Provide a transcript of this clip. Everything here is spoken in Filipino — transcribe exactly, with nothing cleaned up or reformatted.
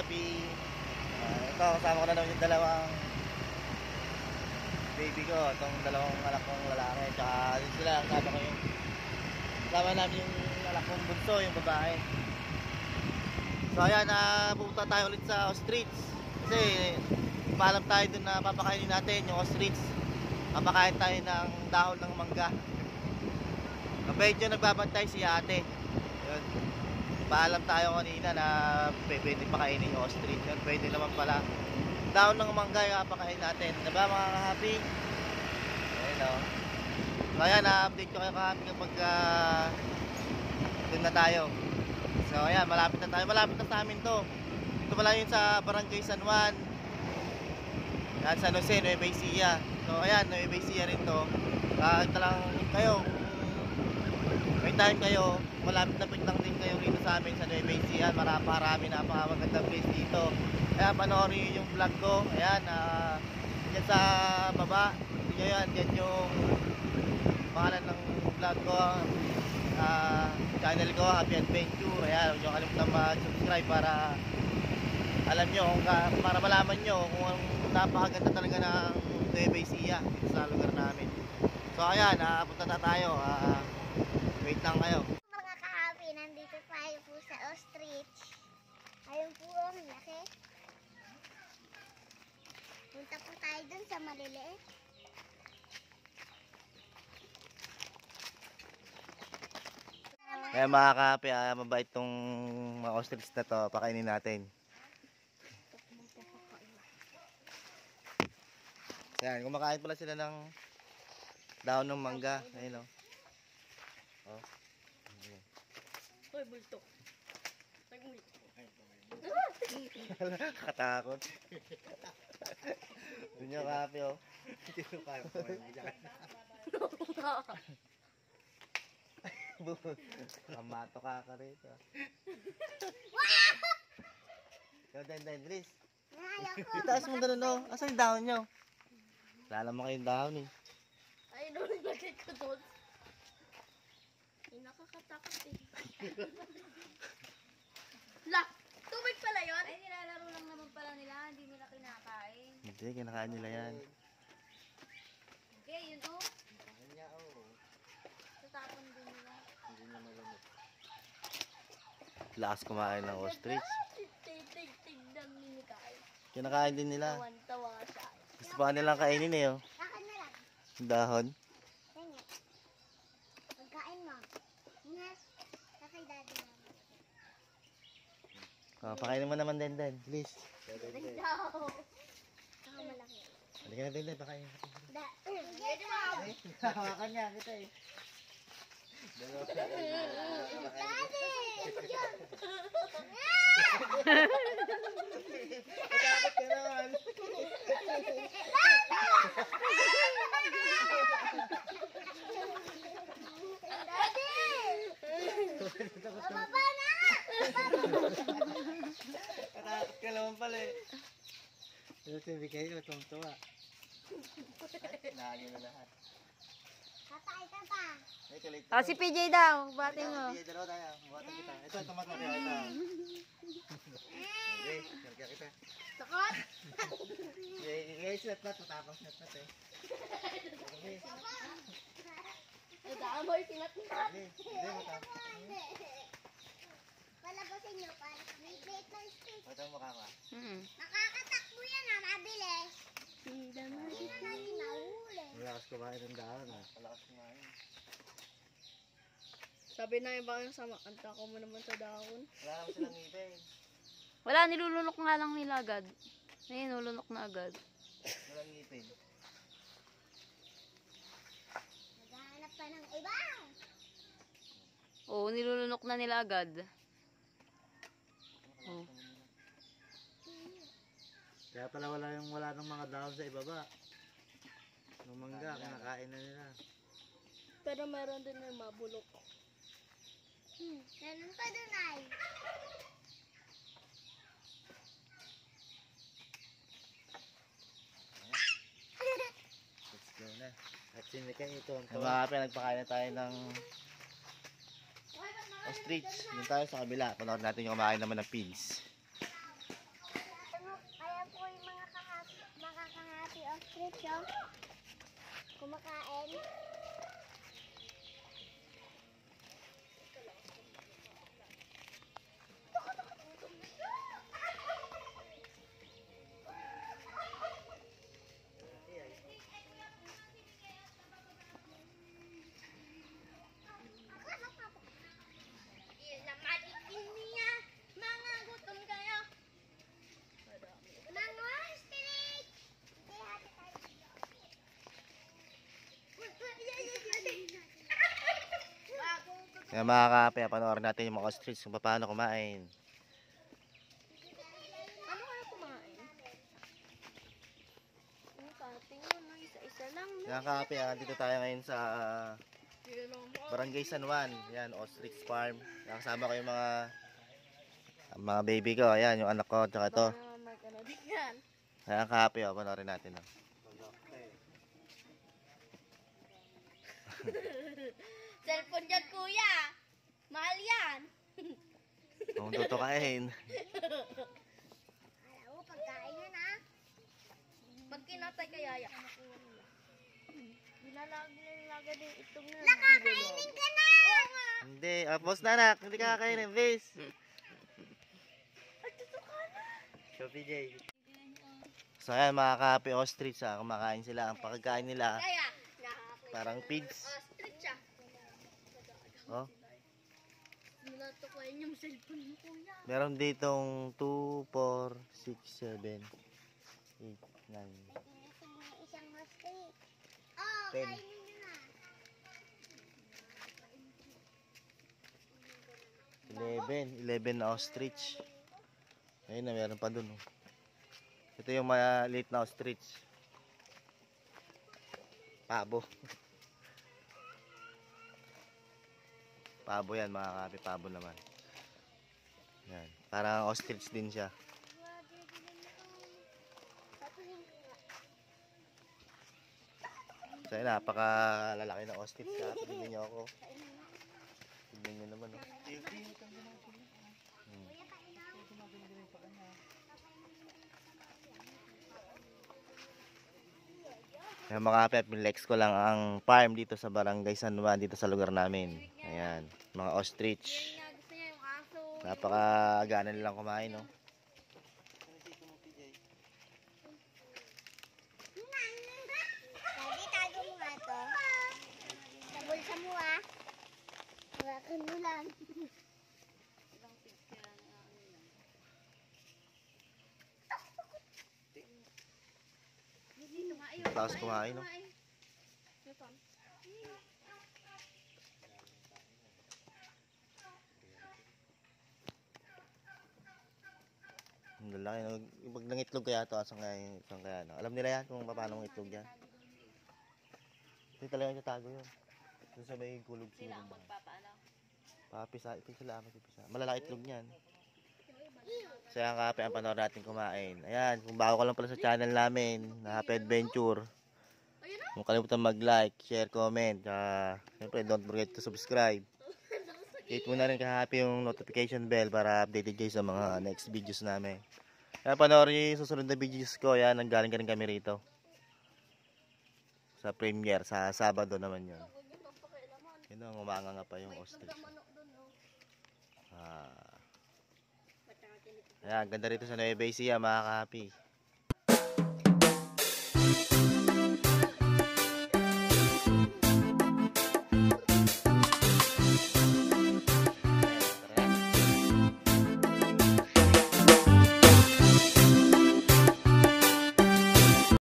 happy. Uh, ito, kasama ko na naman yung dalawang baby ko. Itong dalawang anak kong lalaki. Tsaka yun sila, kasama ko yung kasama namin yung anak kong bunso, yung babae. So ayan, uh, pupunta tayo ulit sa ostrich. Kasi paalam tayo dun na papakainin natin yung ostrich. Papakain tayo ng dahon ng mangga. Medyo nagbabantay si ate. Yun. Paalam tayo kanina na pwede pakainin yung ostrich. Yun, pwede naman pala. Dahon ng mangga yung papakain natin. Diba mga ka-happy? Ayun o. So ayan, na-update ko kayo ka-happy kapag uh, dun na tayo. So ayan, malapit na tayo. Malapit na sa amin to. Ito pala yun sa Barangay San Juan. Yan, San Jose, Nueva Ecija. So ayan, Nueva Ecija rin to. Uh, ito lang kayo. May time kayo, malapit na lang din kayo rito sa amin sa Nueva Ecija. Marami-marami, napaka-magandang place dito. Kaya panoorin yung vlog ko. Ayan, uh, dyan sa baba. Yan, yan yung pangalan ng vlog ko. Uh, channel ko, Happy Adventure. Ayan, huwag nyo kalimutan mag-subscribe para alam nyo, kung ka, para malaman nyo kung napakaganda talaga ng Nueva Ecija dito sa lugar namin. So ayan, uh, punta na tayo. Uh, wait lang kayo. Mga ka-happy, nandito tayo po sa ostrich. Ayun po, ang laki. Punta po tayo dun sa maliliit. Kaya mga ka-happy, uh, mabait tong mga ostrich na to. Pakainin natin. Ayan, kumakain pala sila ng dahon ng mangga. Ayun o. Oh. Hoy, bulto. Katakot. Doon nyo ka-happy o. Kamato ka ka rito. Yo, den, den, Dris. Itaas mo ganun o. Asan yung dahon nyo? Lala mo kayong dahon eh. Ay, doon nilagay ko doon. Ay, nakakatakot eh. La! Tubig pala yun? Ay, nilalaro lang naman pala nila. Hindi nila kinakain. Hindi, kinakain nila yan. Okay, yun o. Kinakain niya o. Tatapon din nila. Hindi niya malamot. Lakas kumain ng ostrich. Tig-tig-tig-tig ni Mikay. Kinakain din nila. Tawan-tawa siya. Gusto pa nilang kainin eh oh. Kakan na lang. Dahon. Ganyan. Pagkain mo. Ingat. Kakay daddy mo. Oh, pakainin mo naman din din. Please. Daw. Saka malaki. Halika na din din. Pakainin. Da. Pwede mo. Hawakan niya kita eh. Daddy! Yan. Matakot ka naman. Daddy! Bababa na! Matakot ka naman pala eh. Ito si Bikay ko, tumtuwa. Nahagin na lahat. Tatay ka pa. Ay, kalit. Ah, si P J daw. Batin mo. Sige, dalawa tayo. Buhatan kita. Ito, tomato niya. Ito. Okay, karga kita. Takot? Okay, snap na. Matapang snap na eh. Okay. Nadaan mo yung sinat-sinat. Hindi, hindi matapang. Palabasin nyo pa. May bait ng stick. Ito ang mukha ka. Nakakatakbo yan ha. Mabilis. Hindi na natin nahuli. Malakas kumain ng dahon ah. Malakas kumain. Sabi na iba yung sama. Anta ko mo naman sa dahon. Wala naman silang ngipin. Wala, nilulunok nga lang nila agad. Ay, nilulunok na agad. Walang ngipin. Maghanap pa ng iba. Oo, nilulunok na nila agad. Oh. Kaya pala wala yung wala ng mga dahon sa ibaba. Nung mangga, kinakain na nila. Pero meron din yung mabulok. Hmm. Ganun pa dun ay. Let's go na. At sinikain ito. Mga kapya, nagpakain na tayo ng ostrich. Doon tayo sa kabila. Panood natin yung kumain naman ng pins. ostrich, oh. Kumakain. Mga gutom kayo. Mga ostrich! Hindi, hati tayo. Kaya mga kape, panoorin natin yung mga ostrich kung paano kumain. Ano kaya kumain? Ang kating mo, no? Isa-isa lang. Kaya kape, ah, dito tayo ngayon sa Barangay San Juan. Yan, ostrich farm. Kaya kasama ko yung mga ang mga baby ko. Ayan, yung anak ko, tsaka ito. Baka mag-ano din yan. Kaya kape, oh, panoorin natin. Oh. Cellphone dyan, kuya. Mahal yan. Kung tutukain. Alam mo, pagkain yan, ha? Pag kinatay ka, yaya. Nilalagay din itong na. Nakakainin ka na! Oo nga. Hindi, ah, boss na anak, hindi ka kakainin, base. So, P J. So, ayan mga kape, ostrich, ah, kumakain sila. Ang pagkain nila, Kaya, parang pigs. ostrich ah. Oh. Nilatukayin yung cellphone mo, kuya. Meron ditong two, four, six, seven, eight, nine, Gusto mo ng isang ostrich. Oh, ten. kainin nyo na. eleven. eleven na ostrich. Ayun na, meron pa dun. Oh. Ito yung maliit na ostrich. Pabo. Pabo yan mga kape, pabo naman. Yan. Parang ostrich din siya. So yun, napakalalaki ng ostrich ha. Tignan nyo ako. Tignan nyo naman. Oh. Hmm. Kaya mga kape, pinlex ko lang ang farm dito sa Barangay San Juan, dito sa lugar namin. Ayan, mga ostrich. Niya, gusto niya yung aso. Napakagana nilang kumain, no? Daddy, tago mo nga to. Sa bulsa mo, ha? Hawakan mo lang. Tapos kumain, no? Ang lalaki. no? Pag nangitlog kaya ito, asang kaya, asang kaya, no? Alam nila yan kung paano ng itlog yan. Hindi talaga nagtatago yun. Doon sa may kulog Sila siguro. ang magpapaano. Papisa, ito sila, papisa. Malalaki itlog niyan. So yan kape, ang panahon natin kumain. Ayan, kung bago ka lang pala sa channel namin, na Happy Adventure. Huwag kalimutan mag-like, share, comment. Uh, Siyempre, don't forget to subscribe. Hit mo na rin kahapi yung notification bell para updated kayo sa mga next videos namin. Kaya panoorin nyo yung susunod na videos ko. Yan, nanggaling ka rin kami rito. Sa premiere, sa Sabado naman yun. Yun ang umanga nga pa yung ostrich. Ah. Ayan, ganda rito sa Nueva Ecija mga kahapi.